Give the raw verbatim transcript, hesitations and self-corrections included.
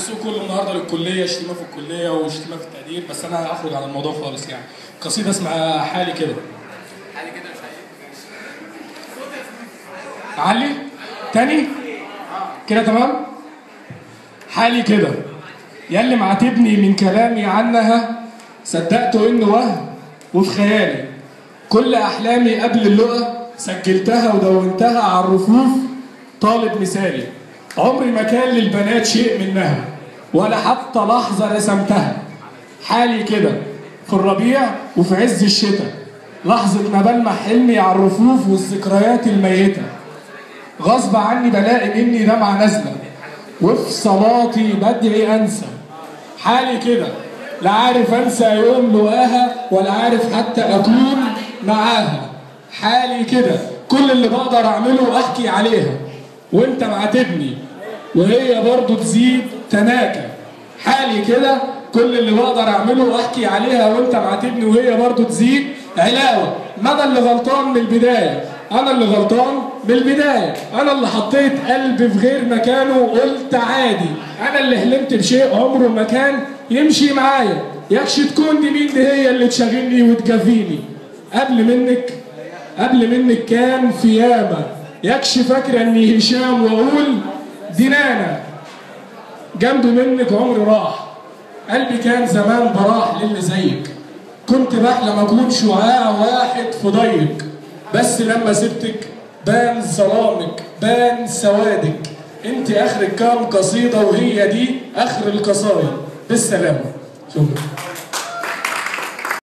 السوق كله النهارده للكليه، شتيمه في الكليه وشتيمه في التقدير، بس انا هخرج عن الموضوع خالص. يعني قصيده اسمها حالي كده. حالي كده مش عايز علي تاني كده تمام. حالي كده ياللي معاتبني من كلامي عنها، صدقت انه وهم وفي خيالي. كل احلامي قبل اللقا سجلتها ودونتها على الرفوف، طالب مثالي. عمري ما كان للبنات شيء منها، ولا حتى لحظة رسمتها. حالي كده في الربيع وفي عز الشتاء، لحظة ما بلمح حلمي على الرفوف والذكريات الميتة. غصب عني بلاقي مني دمعة نازلة، وفي صلاتي بدعي أنسى. حالي كده لا عارف أنسى يوم لقاها، ولا عارف حتى أكون معاها. حالي كده كل اللي بقدر أعمله أحكي عليها وأنت معاتبني، وهي برضه تزيد تناكة. حالي كده كل اللي بقدر أعمله أحكي عليها وأنت معاتبني، وهي برضه تزيد علاوة. ما أنا اللي غلطان من البداية، أنا اللي غلطان من البداية. أنا اللي حطيت قلبي في غير مكانه وقلت عادي. أنا اللي حلمت بشيء عمره ما كان يمشي معايا. يكش تكون دي مين دي هي اللي تشغلني وتجافيني. قبل منك قبل منك كان في ياما. يكش فاكرة إني هشام وأقول دي نانا. جنب منك عمري راح، قلبي كان زمان براح للي زيك. كنت بحلم أكون شعاع واحد في ضيق، بس لما سبتك بان ظلامك، بان سوادك. انت اخرك كام قصيده وهي دي اخر القصايد. بالسلامه. شكرا.